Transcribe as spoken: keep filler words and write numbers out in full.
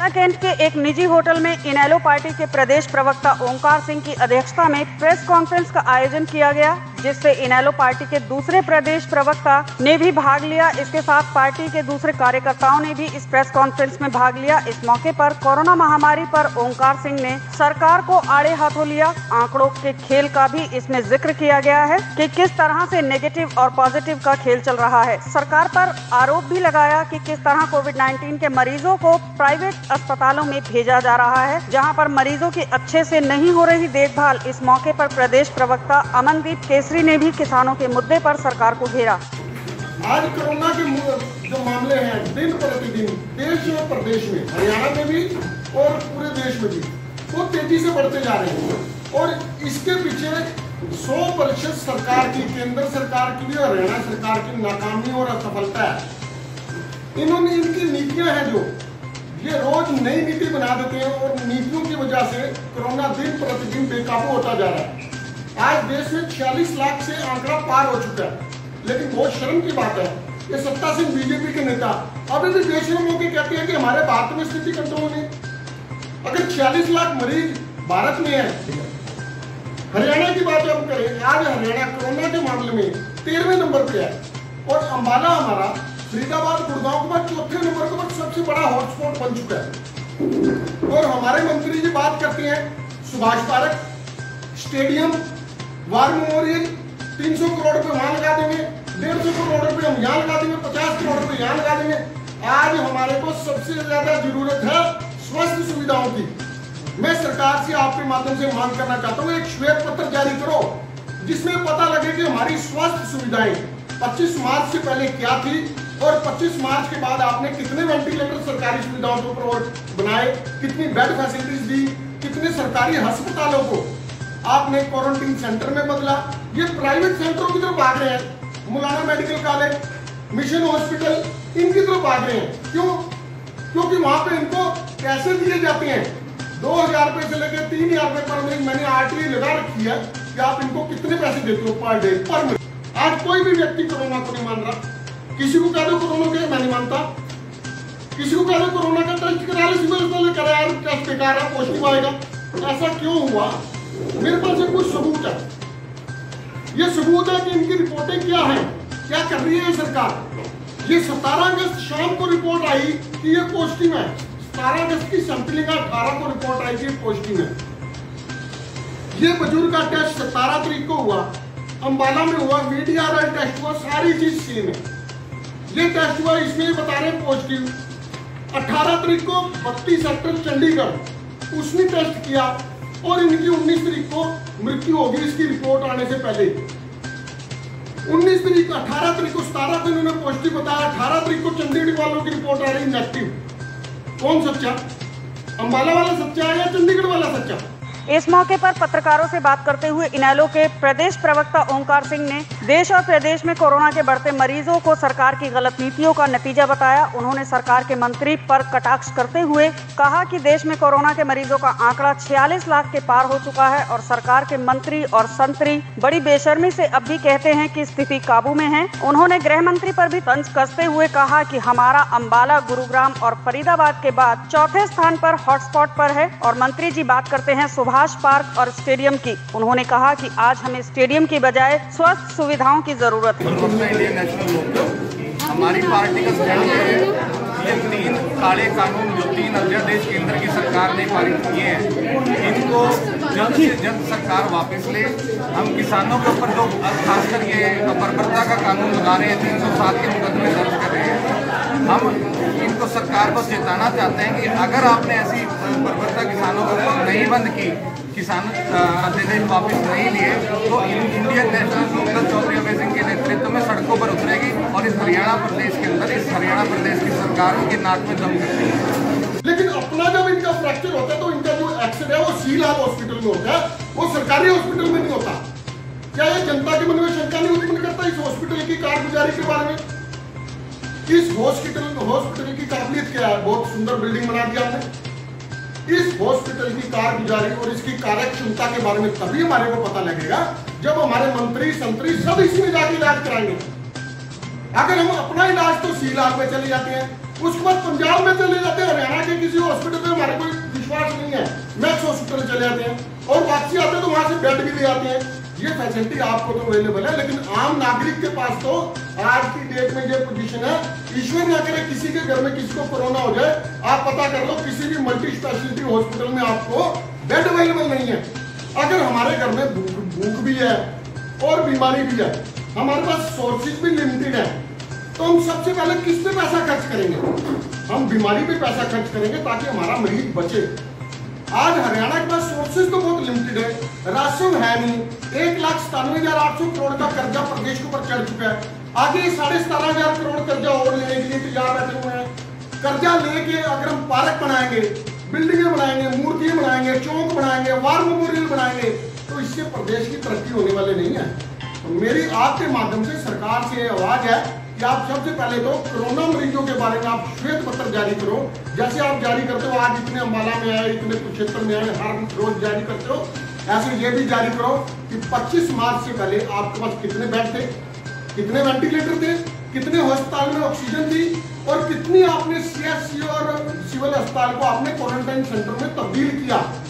Cantt के एक निजी होटल में इनेलो पार्टी के प्रदेश प्रवक्ता ओंकार सिंह की अध्यक्षता में प्रेस कॉन्फ्रेंस का आयोजन किया गया, जिससे इनेलो पार्टी के दूसरे प्रदेश प्रवक्ता ने भी भाग लिया। इसके साथ पार्टी के दूसरे कार्यकर्ताओं ने भी इस प्रेस कॉन्फ्रेंस में भाग लिया। इस मौके पर कोरोना महामारी पर ओंकार सिंह ने सरकार को आड़े हाथों लिया। आंकड़ों के खेल का भी इसमें जिक्र किया गया है कि किस तरह से नेगेटिव और पॉजिटिव का खेल चल रहा है। सरकार पर आरोप भी लगाया कि किस तरह कोविड उन्नीस के मरीजों को प्राइवेट अस्पतालों में भेजा जा रहा है, जहां पर मरीजों की अच्छे से नहीं हो रही देखभाल। इस मौके पर प्रदेश प्रवक्ता अमनदीप केसरी ने भी किसानों के मुद्दे पर सरकार को घेरा। आज कोरोना के जो मामले हैं दिन प्रतिदिन देश और प्रदेश में, हरियाणा में भी और पूरे देश में भी, वो तेजी से बढ़ते जा रहे हैं और इसके पीछे सौ प्रतिशत सरकार की, केंद्र सरकार की भी और हरियाणा सरकार की नाकामी और असफलता है। इन्होंने इनकी नीतियां हैं जो ये रोज नई नीति बना देते हैं और नीतियों की वजह से कोरोना दिन प्रतिदिन बेकाबू होता जा रहा है। आज देश में छियालीस लाख से आंकड़ा पार हो चुका है, लेकिन बहुत शर्म की बात है ये सत्ता सिंह बीजेपी के नेता अभी भी बेशर्म होकर कहते हैं कि हमारे भारत में स्थिति कंट्रोल नहीं। अगर छियालीस लाख मरीज भारत में है, हरियाणा की बात हम करें, आज हरियाणा कोरोना के मामले में तेरहवें नंबर पे है और अंबाला हमारा फरीदाबाद गुड़गांव के बाद चौथे नंबर के बाद सबसे बड़ा हॉटस्पॉट बन चुका है। और हमारे मंत्री जी बात करते हैं Subhash park, stadium, war memorial, तीन सौ करोड़ रुपए वहां लगा देंगे, डेढ़ सौ करोड़ रुपए हम यहाँ लगा देंगे, पचास करोड़ रुपए यहाँ लगा देंगे। आज हमारे को सबसे ज्यादा जरूरत है स्वास्थ्य सुविधाओं की। मैं सरकार से आपके माध्यम से मांग करना चाहता हूँ, एक श्वेत पत्र जारी करो जिसमें पता लगे कि हमारी स्वास्थ्य सुविधाएं पच्चीस मार्च से पहले क्या थी और पच्चीस मार्च के बाद आपने कितने वेंटिलेटर सरकारी सुविधाओं के ऊपर बनाए, कितनी बेड फैसिलिटीज दी, कितने सरकारी अस्पतालों को आपने क्वारंटीन सेंटर में बदला। ये प्राइवेट सेंटरों की तरफ भाग रहे हैं, मौलाना मेडिकल कॉलेज, मिशन हॉस्पिटल, इनकी तरफ भाग रहे हैं। क्यों? क्योंकि वहां पे इनको पैसे दिए जाते हैं, दो हजार रुपए से लेकर तीन हजार रुपए पर महीने। मैंने आरटीई लगा रखी है कि आप इनको कितने पैसे देते हो पर डे पर महीने। आज कोई भी व्यक्ति कोरोना को नहीं मान रहा। किसी को कह दो कोरोना के, मैं नहीं मानता। किसी को कह दो कोरोना का टेस्ट करा लो, सिविल कराया, टेस्ट बेकार है, पॉजिटिव आएगा। ऐसा क्यों हुआ? मेरे पास एक कुछ सबूत है। ये सबूत है कि इनकी रिपोर्टें क्या है, क्या कर रही है सरकार। ये सतारह अगस्त शाम को रिपोर्ट आई कि ये पॉजिटिव है। सतारह अगस्त की सैंपलिंग अठारह को रिपोर्ट आई कि पॉजिटिव है। ये बुजुर्ग का टेस्ट सतारह तारीख को हुआ, अंबाला में हुआ, वीडीआरएल टेस्ट हुआ, सारी चीज सेम है। ये टेस्ट हुआ, इसमें बता रहे हैं पॉजिटिव। अठारह तारीख को बत्तीस सेक्टर चंडीगढ़ उसने टेस्ट किया और इनकी उन्नीस तारीख को मृत्यु होगी इसकी रिपोर्ट आने से पहले। उन्नीस तारीख, अठारह तारीख को, सतारह को इन्होंने पॉजिटिव बताया, अठारह तारीख को चंडीगढ़ वालों की रिपोर्ट आ रही नेगेटिव। कौन सच्चा? अंबाला वाला सच्चा है या चंडीगढ़ वाला सच्चा? इस मौके पर पत्रकारों से बात करते हुए इनेलो के प्रदेश प्रवक्ता ओंकार सिंह ने देश और प्रदेश में कोरोना के बढ़ते मरीजों को सरकार की गलत नीतियों का नतीजा बताया। उन्होंने सरकार के मंत्री पर कटाक्ष करते हुए कहा कि देश में कोरोना के मरीजों का आंकड़ा छियालीस लाख के पार हो चुका है और सरकार के मंत्री और संतरी बड़ी बेशर्मी से अब भी कहते हैं कि स्थिति काबू में है। उन्होंने गृह मंत्री पर भी तंज कसते हुए कहा कि हमारा अंबाला, गुरुग्राम और फरीदाबाद के बाद चौथे स्थान पर हॉटस्पॉट पर है। और मंत्री जी बात करते हैं सुभाष पार्क और स्टेडियम की। उन्होंने कहा कि आज हमें स्टेडियम की बजाय स्वास्थ्य सुविधाओं की जरूरत है। हमारी पार्टी का स्टैंड है, ये तीन काले कानून जो तीन अध्यादेश केंद्र की सरकार ने पारित किए हैं, इनको जल्द से जल्द सरकार वापस ले। हम किसानों के ऊपर जो खासकर ये बर्बरता का कानून लगा रहे हैं, तीन सौ सात के मुकदमे दर्ज कर रहे हैं, हम इनको सरकार को चेताना चाहते हैं कि अगर आपने ऐसी बर्बरता किसानों के ऊपर नहीं बंद की, किसान अध्यादेश वापस नहीं लिए, तो इंडियन नेशनल लोकदल चौधरी अभय सिंह के नेतृत्व में सड़कों पर उतरेगी और इस हरियाणा प्रदेश के अंदर, इस हरियाणा प्रदेश की सरकार के नाक में दम करती है। लेकिन अपना जब इनका फ्रैक्चर होता है तो इनका जो एक्सीडेंट है वो सीलाल हॉस्पिटल में होता है, वो सरकारी हॉस्पिटल में नहीं होता। क्या ये जनता के मन में शंका नहीं उत्पन्न करता इस हॉस्पिटल की कारगुजारी के बारे में? इस हॉस्पिटल हॉस्पिटल की काबिलियत क्या है? बहुत सुंदर बिल्डिंग बना दिया हमने। इस हॉस्पिटल की कारगुजारी और इसकी कार्यक्षमता के बारे में तभी हमारे को पता लगेगा जब हमारे मंत्री संतरी सब इसमें जाके इलाज कराएंगे। अगर हम अपना इलाज तो सी लाख में चले जाते हैं, उसके बाद पंजाब में चले जाते हैं, हरियाणा के किसी हॉस्पिटल में हमारे कोई विश्वास नहीं है, मैक्स हॉस्पिटल चले जाते हैं और वापसी आते हैं तो वहां से बेड भी ले आते हैं। ये फैसिलिटी आपको तो अवेलेबल है, लेकिन आम नागरिक के पास तो आज की डेट में ये पोजीशन है। ईश्वर ना करे किसी के घर में किसी को कोरोना हो जाए, आप पता कर लो किसी भी मल्टी स्पेशलिटी हॉस्पिटल में आपको बेड अवेलेबल नहीं है। अगर हमारे घर में भूख भूख भी है और बीमारी भी है, हमारे पास सोर्सेज भी लिमिटेड है, तो हम सबसे पहले किस पे पैसा खर्च करेंगे? हम बीमारी पे पैसा खर्च करेंगे ताकि हमारा मरीज बचे। आज हरियाणा के पास सोर्सेज तो बहुत लिमिटेड है, राशन है नहीं, एक लाख सतानवे हजार आठ सौ करोड़ का कर्जा प्रदेश के ऊपर चढ़ चुका है। आगे साढ़े सतारह हजार करोड़ कर्जा और लेने के लिए तैयार बैठे हुए हैं। कर्जा लेके अगर हम पार्क बनाएंगे, बिल्डिंगें बनाएंगे, मूर्तियां बनाएंगे, चौक बनाएंगे, वार मेमोरियल बनाएंगे, तो इससे प्रदेश की तरक्की होने वाले नहीं है। तो मेरी आपके माध्यम से सरकार से आवाज है कि आप सबसे पहले तो कोरोना मरीजों के बारे में आप श्वेत पत्र जारी करो, जैसे आप जारी करते हो आज इतने अम्बाला में आए, इतने कुरुक्षेत्र में आए, हर रोज जारी करते हो, ऐसे ये भी जारी करो कि पच्चीस मार्च से पहले आपके पास कितने बेड थे, कितने वेंटिलेटर थे, कितने अस्पताल में ऑक्सीजन थी और कितनी आपने सीएचसी और सिविल अस्पताल को आपने क्वारंटाइन सेंटर में तब्दील किया।